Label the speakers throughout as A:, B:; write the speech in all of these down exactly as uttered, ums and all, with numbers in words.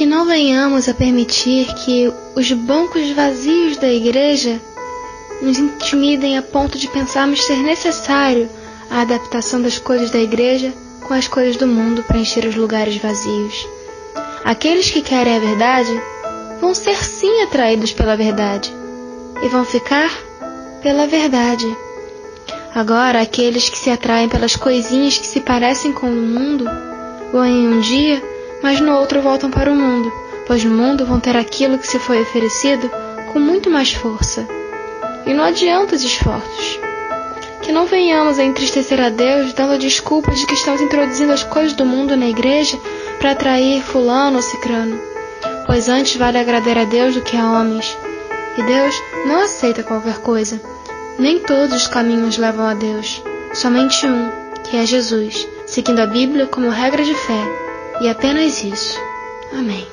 A: que não venhamos a permitir que os bancos vazios da igreja nos intimidem a ponto de pensarmos ser necessário a adaptação das coisas da igreja com as coisas do mundo para encher os lugares vazios. Aqueles que querem a verdade vão ser sim atraídos pela verdade e vão ficar pela verdade. Agora, aqueles que se atraem pelas coisinhas que se parecem com o mundo vão em um dia, mas no outro voltam para o mundo, pois no mundo vão ter aquilo que se foi oferecido com muito mais força. E não adianta os esforços. Que não venhamos a entristecer a Deus dando desculpas de que estamos introduzindo as coisas do mundo na igreja para atrair fulano ou cicrano, pois antes vale agradar a Deus do que a homens. E Deus não aceita qualquer coisa. Nem todos os caminhos levam a Deus, somente um, que é Jesus, seguindo a Bíblia como regra de fé, e apenas isso. Amém.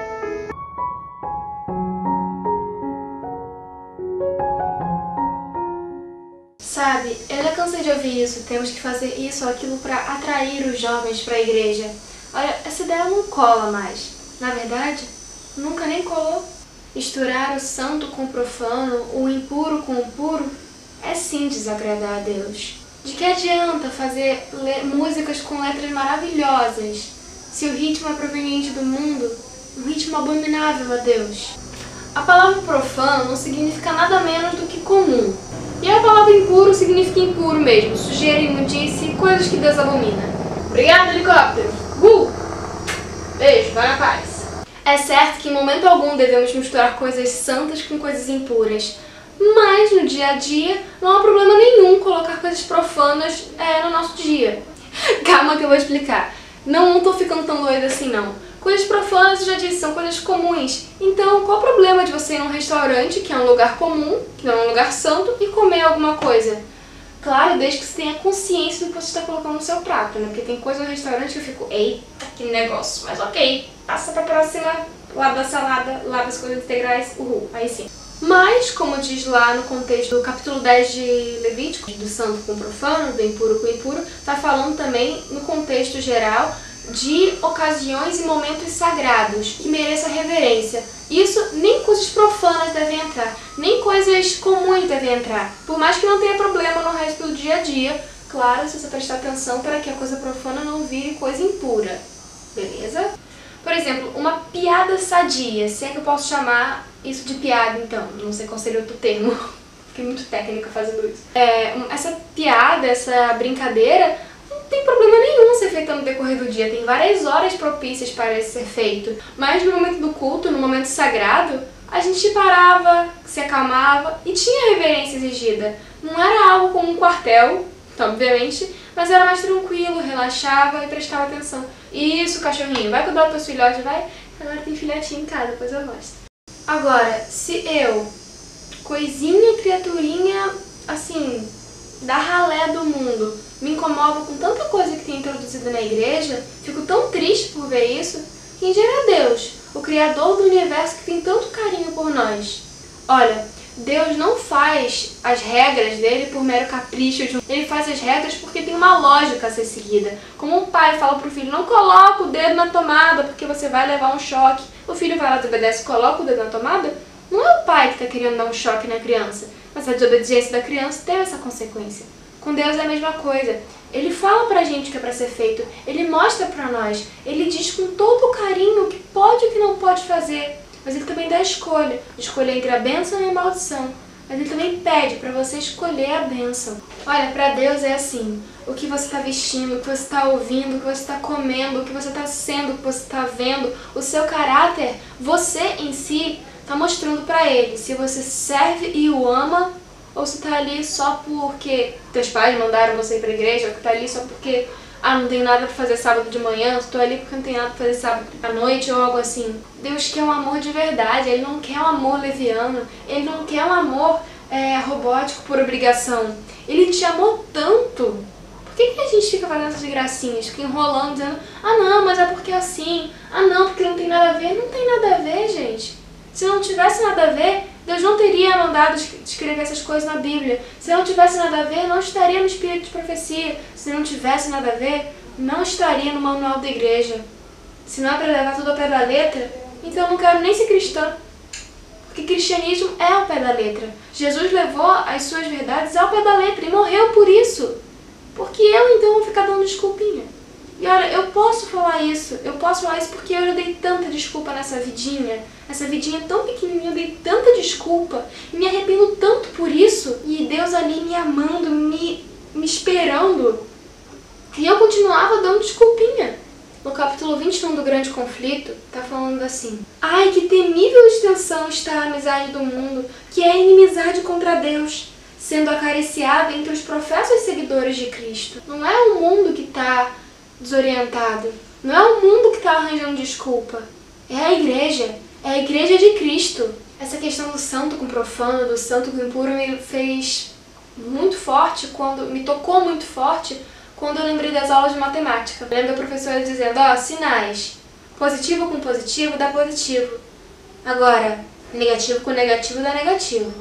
B: Sabe, eu já cansei de ouvir isso, temos que fazer isso ou aquilo para atrair os jovens para a igreja. Olha, essa ideia não cola mais. Na verdade, nunca nem colou. Misturar o santo com o profano, o impuro com o puro, é sim desagradar a Deus. De que adianta fazer músicas com letras maravilhosas se o ritmo é proveniente do mundo, um ritmo abominável a Deus? A palavra profano não significa nada menos do que comum. E a palavra impuro significa impuro mesmo, sujeira, imundície e coisas que Deus abomina. Obrigado, helicóptero! Uh! Beijo, vai na paz! É certo que em momento algum devemos misturar coisas santas com coisas impuras, mas no dia a dia não há problema nenhum colocar coisas profanas é, no nosso dia. Calma que eu vou explicar. Não, não tô ficando tão doida assim não. Coisas profanas, eu já disse, são coisas comuns. Então, qual o problema de você ir num restaurante, que é um lugar comum, que não é um lugar santo, e comer alguma coisa? Claro, desde que você tenha consciência do que você está colocando no seu prato, né? Porque tem coisa no restaurante que eu fico, eita, que negócio, mas ok, passa pra próxima, lado da salada, lado das coisas integrais, uhul, aí sim. Mas, como diz lá no contexto do capítulo dez de Levítico, do santo com o profano, do impuro com o impuro, tá falando também no contexto geral de ocasiões e momentos sagrados que mereçam reverência. Isso nem coisas profanas devem entrar, nem coisas comuns devem entrar, por mais que não tenha problema no resto do dia a dia, claro, se você prestar atenção para que a coisa profana não vire coisa impura, beleza? Por exemplo, uma piada sadia, se é que eu posso chamar isso de piada então, não sei qual seria outro termo, fiquei muito técnica fazendo isso. É, essa piada, essa brincadeira, não tem problema nenhum ser feita no decorrer do dia, tem várias horas propícias para isso ser feito. Mas no momento do culto, no momento sagrado, a gente parava, se acalmava e tinha reverência exigida. Não era algo como um quartel, obviamente, mas era mais tranquilo, relaxava e prestava atenção. Isso, cachorrinho, vai cuidar dos teus filhotes, vai? Agora tem filhotinho em casa, depois eu mostro. Agora, se eu, coisinha, criaturinha, assim, da ralé do mundo, me incomodo com tanta coisa que tem introduzida na igreja, fico tão triste por ver isso, quem dirá Deus, o Criador do universo que tem tanto carinho por nós? Olha, Deus não faz as regras dele por mero capricho, de um... ele faz as regras porque tem uma lógica a ser seguida. Como um pai fala pro filho, não coloca o dedo na tomada porque você vai levar um choque. O filho vai lá, desobedece, coloca o dedo na tomada. Não é o pai que está querendo dar um choque na criança, mas a desobediência da criança teve essa consequência. Com Deus é a mesma coisa. Ele fala pra gente o que é pra ser feito, ele mostra pra nós, ele diz com todo o carinho o que pode e o que não pode fazer. Mas ele também dá a escolha, escolher entre a bênção e a maldição. Mas ele também pede para você escolher a bênção. Olha, para Deus é assim, o que você está vestindo, o que você está ouvindo, o que você está comendo, o que você está sendo, o que você está vendo, o seu caráter, você em si está mostrando para ele se você serve e o ama ou se está ali só porque teus pais mandaram você ir para a igreja, ou que está ali só porque ah, não tenho nada pra fazer sábado de manhã, estou ali porque não tenho nada pra fazer sábado à noite ou algo assim. Deus quer um amor de verdade, Ele não quer um amor leviano, Ele não quer um amor é, robótico por obrigação. Ele te amou tanto. Por que, que a gente fica fazendo essas gracinhas, fica enrolando, dizendo ah não, mas é porque é assim, ah não, porque não tem nada a ver? Não tem nada a ver, gente. Se não tivesse nada a ver, Deus não teria mandado escrever essas coisas na Bíblia. Se não tivesse nada a ver, não estaria no Espírito de Profecia. Se não tivesse nada a ver, não estaria no manual da igreja. se não é para levar tudo ao pé da letra, então eu não quero nem ser cristã. Porque cristianismo é ao pé da letra. Jesus levou as suas verdades ao pé da letra e morreu por isso. Porque eu então vou ficar dando desculpinha. E olha, eu posso falar isso, eu posso falar isso porque eu já dei tanta desculpa nessa vidinha, essa vidinha tão pequenininha, eu dei tanta desculpa e me arrependo tanto por isso. E Deus ali me amando, me, me esperando. E eu continuava dando desculpinha. No capítulo vinte e um do Grande Conflito, tá falando assim: ai, que temível extensão está a amizade do mundo, que é a inimizade contra Deus, sendo acariciada entre os professos seguidores de Cristo. Não é o mundo que está desorientado, não é o mundo que está arranjando desculpa, é a igreja, é a igreja de Cristo. Essa questão do santo com profano, do santo com impuro, me fez muito forte, quando me tocou muito forte, quando eu lembrei das aulas de matemática. Eu lembro da professora dizendo, ó, sinais, positivo com positivo dá positivo, agora negativo com negativo dá negativo,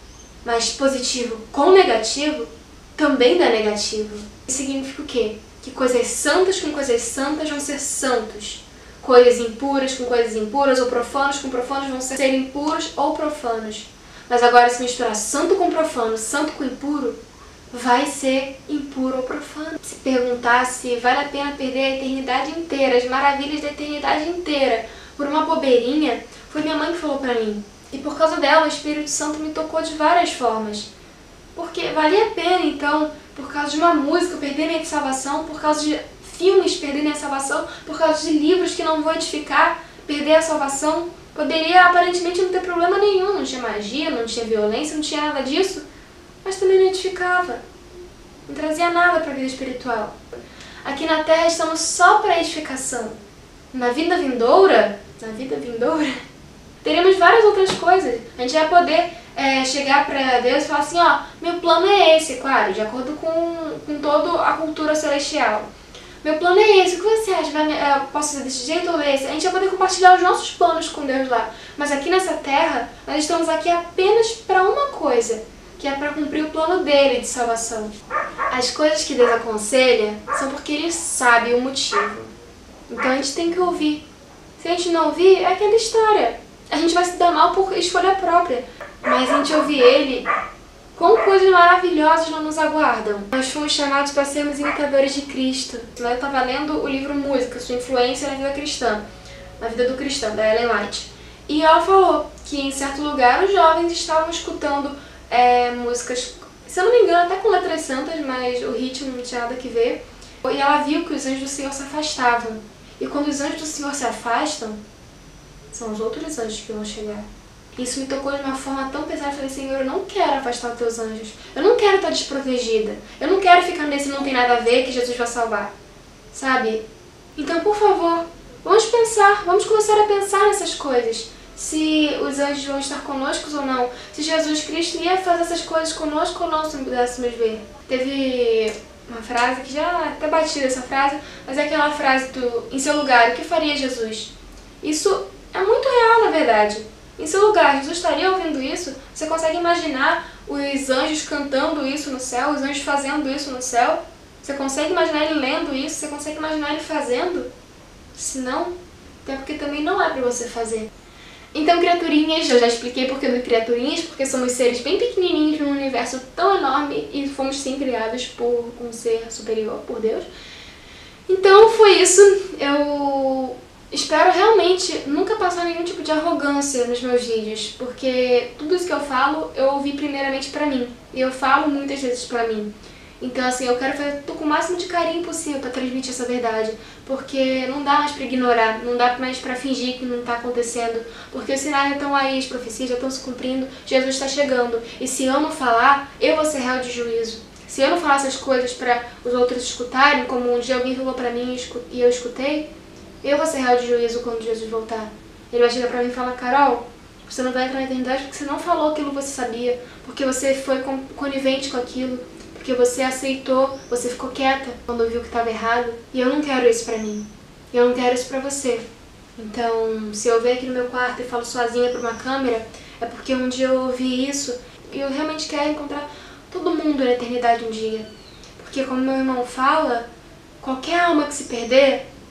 B: mas positivo com negativo também dá negativo. Isso significa o quê? Que coisas santas com coisas santas vão ser santos. Coisas impuras com coisas impuras, ou profanos com profanos vão ser impuros ou profanos. Mas agora, se misturar santo com profano, santo com impuro, vai ser impuro ou profano. Se perguntar se vale a pena perder a eternidade inteira, as maravilhas da eternidade inteira, por uma bobeirinha, foi minha mãe que falou pra mim. E por causa dela, o Espírito Santo me tocou de várias formas. Porque valia a pena, então, por causa de uma música, perder minha salvação, por causa de filmes, perder minha salvação, por causa de livros que não vou edificar, perder a salvação. Poderia, aparentemente, não ter problema nenhum, não tinha magia, não tinha violência, não tinha nada disso, mas também não edificava. Não trazia nada para a vida espiritual. Aqui na Terra estamos só para edificação. Na vida vindoura, na vida vindoura, teremos várias outras coisas. A gente vai poder é, chegar para Deus e falar assim, ó, meu plano é esse, claro, de acordo com, com toda a cultura celestial. Meu plano é esse, o que você acha? Vai, eu posso fazer desse jeito ou esse? A gente vai poder compartilhar os nossos planos com Deus lá. Mas aqui nessa Terra, nós estamos aqui apenas para uma coisa, que é para cumprir o plano dele de salvação. As coisas que Deus aconselha são porque Ele sabe o motivo. Então a gente tem que ouvir. Se a gente não ouvir, é aquela história. A gente vai se dar mal por escolha própria. Mas a gente ouvir Ele, quão coisas maravilhosas não nos aguardam. Nós fomos chamados para sermos imitadores de Cristo. Eu estava lendo o livro Música, Sua Influência na Vida Cristã, na Vida do Cristão, da Ellen White. E ela falou que em certo lugar os jovens estavam escutando é, músicas, se eu não me engano, até com letras santas, mas o ritmo não tinha nada que ver. E ela viu que os anjos do Senhor se afastavam. E quando os anjos do Senhor se afastam, são os outros anjos que vão chegar. Isso me tocou de uma forma tão pesada. Eu falei, Senhor, eu não quero afastar os teus anjos. Eu não quero estar desprotegida. Eu não quero ficar nesse não tem nada a ver que Jesus vai salvar. Sabe? Então, por favor, vamos pensar. Vamos começar a pensar nessas coisas. Se os anjos vão estar conosco ou não. Se Jesus Cristo ia fazer essas coisas conosco ou não, se não pudéssemos ver. Teve uma frase que já até batida essa frase, mas é aquela frase do em seu lugar, o que faria Jesus? Isso é muito real, na verdade. Em seu lugar, Jesus estaria ouvindo isso? Você consegue imaginar os anjos cantando isso no céu? Os anjos fazendo isso no céu? Você consegue imaginar ele lendo isso? Você consegue imaginar ele fazendo? Se não, até porque também não é para você fazer. Então, criaturinhas, eu já expliquei porque do criaturinhas, porque somos seres bem pequenininhos num universo tão enorme e fomos sim criados por um ser superior, por Deus. Então, foi isso. Eu espero realmente nunca passar nenhum tipo de arrogância nos meus vídeos, porque tudo isso que eu falo, eu ouvi primeiramente pra mim. E eu falo muitas vezes pra mim. Então, assim, eu quero fazer tudo com o máximo de carinho possível pra transmitir essa verdade. Porque não dá mais pra ignorar, não dá mais pra fingir que não tá acontecendo. Porque os sinais já estão aí, as profecias já estão se cumprindo, Jesus está chegando. E se eu não falar, eu vou ser réu de juízo. Se eu não falar essas coisas pra os outros escutarem, como um dia alguém falou pra mim e eu escutei, eu vou ser réu de juízo quando Jesus voltar. Ele vai chegar pra mim e falar, Carol, você não vai entrar na eternidade porque você não falou aquilo que você sabia, porque você foi conivente com aquilo, porque você aceitou, você ficou quieta quando viu que estava errado. E eu não quero isso pra mim. Eu não quero isso pra você. Então, se eu venho aqui no meu quarto e falo sozinha pra uma câmera, é porque um dia eu ouvi isso e eu realmente quero encontrar todo mundo na eternidade um dia. Porque como meu irmão fala, qualquer alma que se perder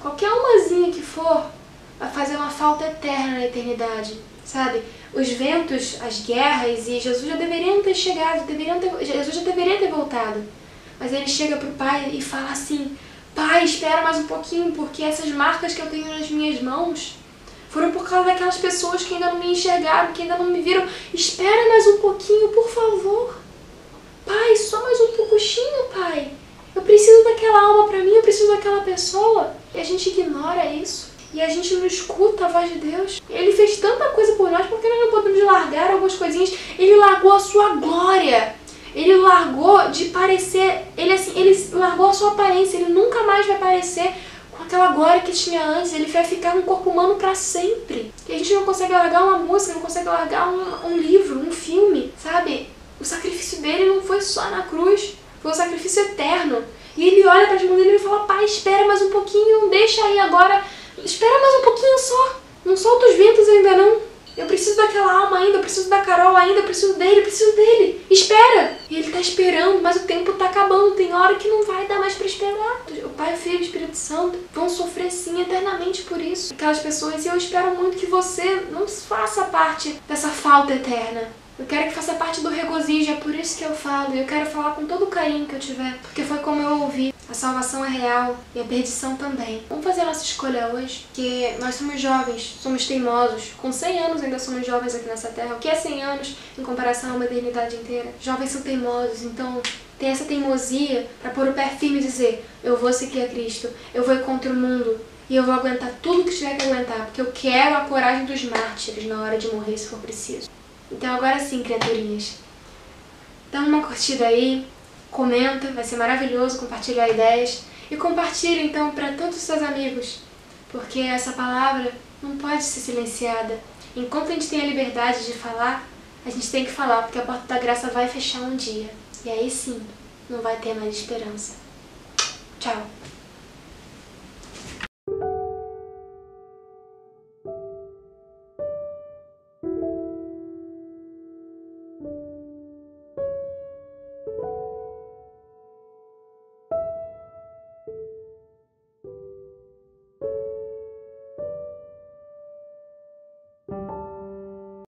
B: qualquer umazinha que for, vai fazer uma falta eterna na eternidade, sabe? Os ventos, as guerras, e Jesus já deveriam ter chegado, deveriam ter, Jesus já deveria ter voltado. Mas ele chega pro pai e fala assim: pai, espera mais um pouquinho, porque essas marcas que eu tenho nas minhas mãos foram por causa daquelas pessoas que ainda não me enxergaram, que ainda não me viram. Espera mais um pouquinho, por favor. Pai, só mais um pouquinho, pai. Eu preciso daquela alma pra mim, eu preciso daquela pessoa. E a gente ignora isso. E a gente não escuta a voz de Deus. Ele fez tanta coisa por nós, porque nós não podemos largar algumas coisinhas. Ele largou a sua glória. Ele largou de parecer... Ele, assim, ele largou a sua aparência. Ele nunca mais vai parecer com aquela glória que tinha antes. Ele vai ficar no corpo humano para sempre. E a gente não consegue largar uma música, não consegue largar um, um livro, um filme, sabe? O sacrifício dele não foi só na cruz. Foi um sacrifício eterno. E ele olha para as mãos dele e fala: pai, espera mais um pouquinho, não deixa aí agora... Espera mais um pouquinho só. Não solta os ventos ainda não. Eu preciso daquela alma ainda, eu preciso da Carol ainda, eu preciso dele, eu preciso dele. Espera. E ele tá esperando, mas o tempo tá acabando. Tem hora que não vai dar mais pra esperar. O Pai, o Filho e o Espírito Santo vão sofrer sim eternamente por isso. Aquelas pessoas, e eu espero muito que você não faça parte dessa falta eterna. Eu quero que faça parte do regozijo, é por isso que eu falo. E eu quero falar com todo o carinho que eu tiver, porque foi como eu ouvi. A salvação é real e a perdição também. Vamos fazer a nossa escolha hoje, porque nós somos jovens, somos teimosos. Com cem anos ainda somos jovens aqui nessa terra. O que é cem anos em comparação a uma eternidade inteira? Jovens são teimosos, então tem essa teimosia para pôr o pé firme e dizer: eu vou seguir a Cristo, eu vou ir contra o mundo e eu vou aguentar tudo que tiver que aguentar, porque eu quero a coragem dos mártires na hora de morrer se for preciso. Então agora sim, criaturinhas, dá uma curtida aí, comenta, vai ser maravilhoso compartilhar ideias. E compartilha então para todos os seus amigos, porque essa palavra não pode ser silenciada. Enquanto a gente tem a liberdade de falar, a gente tem que falar, porque a porta da graça vai fechar um dia. E aí sim, não vai ter mais esperança. Tchau!